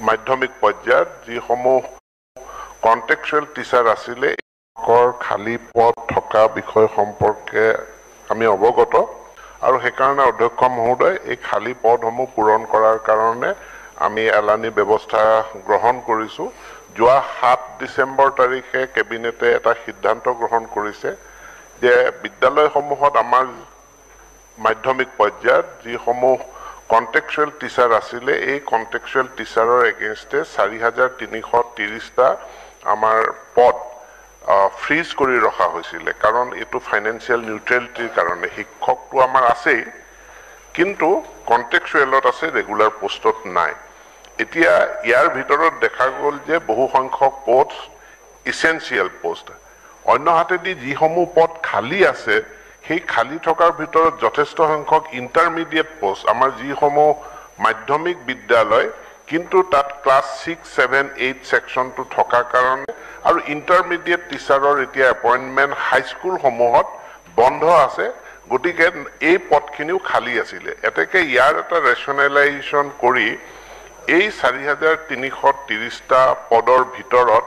মাধ্যমিক পৰ্যায়ত যিসমূহ কন্টেক্সুৱেল টিচাৰ আছিলে খালী পদ থকা বিষয় সম্পৰ্কে আমি অৱগত আৰু সেইকাৰণে অধ্যক্ষ মহোদয় এই খালী পদসমূহ পূৰণ কৰাৰ কাৰণে আমি এলানি ব্যৱস্থা গ্ৰহণ কৰিছো যোৱা 7 ডিসেম্বৰ তাৰিখে কেবিনেটে এটা সিদ্ধান্ত গ্ৰহণ কৰিছে যে বিদ্যালয়সমূহত আমাৰ মাধ্যমিক পৰ্যায়ত যিসমূহ কন্টেক্সুৱেল টিচাৰ আছিলে এই কন্টেক্সুৱেল টিচাৰৰ এগেইনষ্টে 4330টা আমাৰ পদ ফ্ৰিজ কৰি ৰখা হৈছিল কাৰণ এটো ফাইনান্সিয়াল নিউট্ৰেলিটিৰ কাৰণে শিক্ষকটো আমাৰ আছে কিন্তু কন্টেক্সুৱেলত আছে ৰেগুলাৰ পোষ্টত নাই এতিয়া ইয়াৰ ভিতৰত দেখা গ'ল যে বহু সংখ্যক পোষ্ট ইসেনশিয়াল পোষ্ট অন্যহাতেদি যিসমূহ পদ খালী আছে সেই খালী থকাৰ ভিতৰত যথেষ্ট সংখ্যক ইন্টাৰমিডিয়েট পোষ্ট আমাৰ যিসমূহ মাধ্যমিক বিদ্যালয় কিন্তু তাত ক্লাস 6 7 8 সেকশনটো থকা কাৰণে আৰু ইন্টাৰমিডিয়েট টিচাৰৰ এতিয়া এপইন্টমেন্ট হাই স্কুল সমূহত বন্ধ আছে গতিকে এই পদখিনিও খালী আছিল এতেকে ইয়াৰ এটা ৰেশনালাইজেশন কৰি এই 4330টা পদৰ ভিতৰত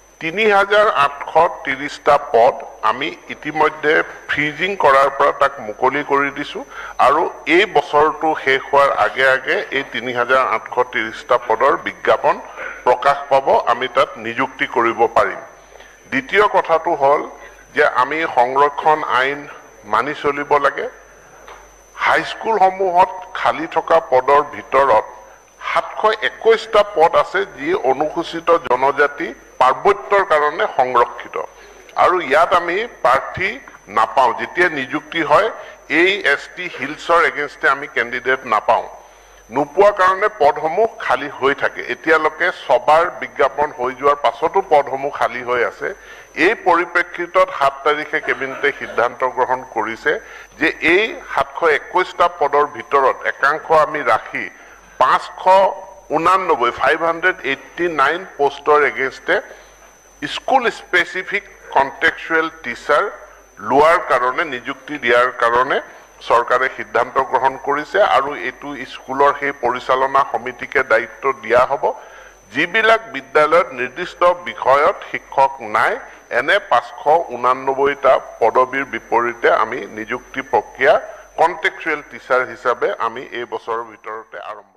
3830টা পদ আমি ইতিমধ্যে ফ্ৰিজিং কৰাৰ পৰা তাক মুকলি কৰি দিছো আৰু এই বছৰটো শেষ হোৱাৰ আগে আগে এই 3830টা পদৰ বিজ্ঞাপন প্ৰকাশ পাব আমি তাত নিযুক্তি কৰিব পাৰিম দ্বিতীয় কথাটো হল যে আমি সংৰক্ষণ আইন মানি চলিব লাগে হাই স্কুল সমূহত খালী থকা পদৰ ভিতৰত 721টা পদ আছে যি অনুসূচিত জনজাতি পাৰ্বত্যৰ কাৰণে সংৰক্ষিত আৰু ইয়াত আমি প্ৰাৰ্থী নাপাও যেতিয়া নিযুক্তি হয় এই এসটি হিলছৰ এগেইনষ্টে আমি ক্যান্ডিডেট নাপাও নোপোৱা কাৰণে পদসমূহ খালী হৈ থাকে এতিয়ালৈকে সবাৰ বিজ্ঞাপন হৈ যোৱাৰ পাছতো পদসমূহ খালী হৈ আছে এই পৰিপ্ৰেক্ষিতত 7 তাৰিখে কেবিনেটে সিদ্ধান্ত গ্ৰহণ কৰিছে যে এই 721টা পদৰ ভিতৰত একাংশ আমি ৰাখি 589 পোষ্টৰ এগেইনষ্টে স্কুল স্পেসিফিক কন্টেক্সুৱেল টিচাৰ লোৱাৰ কাৰণে নিযুক্তি দিয়াৰ কাৰণে চৰকাৰে সিদ্ধান্ত গ্ৰহণ কৰিছে আৰু এটো স্কুলৰ সেই পৰিচালনা সমিতিকে দায়িত্ব দিয়া হ'ব যিবিলাক বিদ্যালয়ত নিৰ্দিষ্ট বিষয়ত শিক্ষক নাই এনে 589টা পদবীৰ বিপৰীতে আমি নিযুক্তি প্ৰক্ৰিয়া কন্টেক্সুৱেল টিচাৰ হিচাপে আমি এই বছৰৰ ভিতৰতে আৰম্ভ